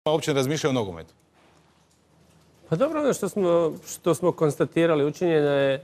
uopće ne razmišljaju o nogometu? Pa dobro, ono što smo konstatirali, učinjena je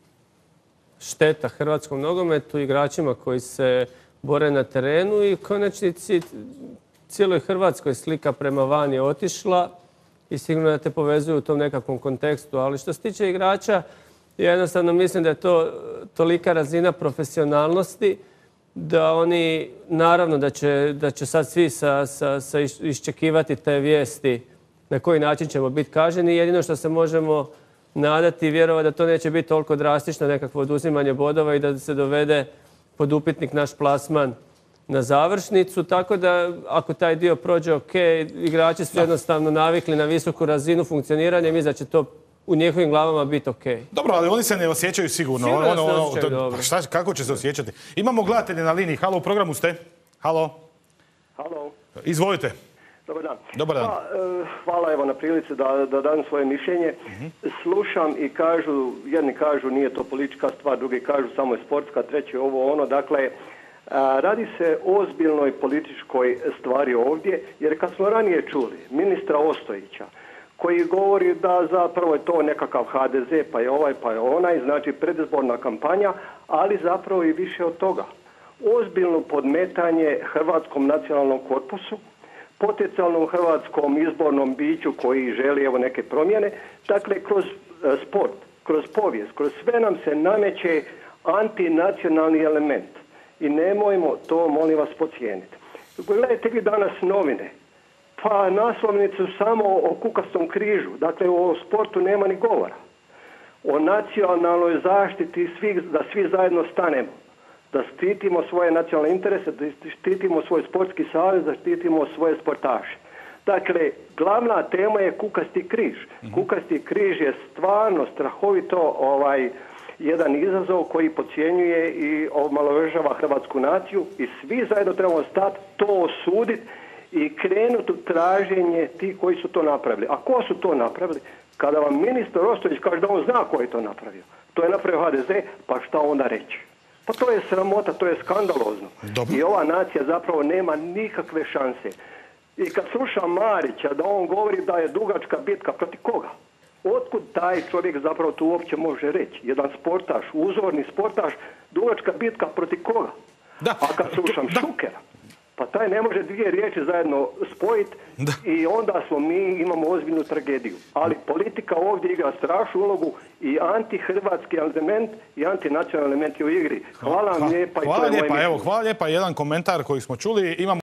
šteta hrvatskom nogometu, igračima koji se bore na terenu i u konačnici cijeloj Hrvatskoj slika prema van je otišla i sigurno da te povezuju u tom nekakvom kontekstu. Ali što se tiče igrača, ja jednostavno mislim da je to tolika razina profesionalnosti da oni, naravno da će sad svi iščekivati te vijesti na koji način ćemo biti kažnjeni. Jedino što se možemo nadati i vjerovati da to neće biti toliko drastično nekakvo oduzimanje bodova i da se dovede pod upitnik naš plasman na završnicu. Tako da ako taj dio prođe ok, igrači su jednostavno navikli na visoku razinu funkcioniranja i mislim da će to u njihovim glavama biti ok. Dobro, ali oni se ne osjećaju sigurno. Sigurno se ne osjećaju dobro. Kako će se osjećati? Imamo gledatelje na liniji. Halo, u programu ste. Halo. Halo. Izvolite. Dobar dan. Dobar dan. Hvala evo na prilici da dam svoje mišljenje. Slušam i kažu, jedni kažu nije to politička stvar, drugi kažu samo je sportska, treći ovo ono. Dakle, radi se o ozbiljnoj političkoj stvari ovdje, jer kad smo ranije čuli ministra Ostojića, koji govori da zapravo je to nekakav HDZ, pa je ovaj, pa je onaj, znači predizborna kampanja, ali zapravo i više od toga. Ozbiljno podmetanje Hrvatskom nacionalnom korpusu, potencijalnom hrvatskom izbornom biću koji želi evo neke promjene. Dakle, kroz sport, kroz povijest, kroz sve nam se nameće antinacionalni element. I nemojmo to, molim vas, podcijeniti. Gledajte vi danas novine. Pa naslovnicu samo o kukastom križu. Dakle, o sportu nema ni govora. O nacionalnoj zaštiti da svi zajedno stanemo. Da štitimo svoje nacionalne interese, da štitimo svoj sportski savez, da štitimo svoje sportaše. Dakle, glavna tema je kukasti križ. Kukasti križ je stvarno strahovito jedan izazov koji podcjenjuje i omalovažava hrvatsku naciju i svi zajedno trebamo stati, to osuditi i krenuti u traženje tih koji su to napravili. A ko su to napravili? Kada vam ministar Ostojić kaže da on zna ko je to napravio. To je napravio HDZ, pa šta onda reći? Pa to je sramota, to je skandalozno. Dobro. I ova nacija zapravo nema nikakve šanse. I kad slušam Marića da on govori da je dugačka bitka, protiv koga? Otkud taj čovjek zapravo tu uopće može reći? Jedan sportaš, uzorni sportaš, dugačka bitka protiv koga? A kad slušam Šukera, pa taj ne može dvije riječi zajedno spojiti i onda imamo ozbiljnu tragediju. Ali politika ovdje igra strašnu ulogu i antihrvatski element i antinacionalni element je u igri. Hvala vam lijepa. Hvala lijepa, jedan komentar koji smo čuli.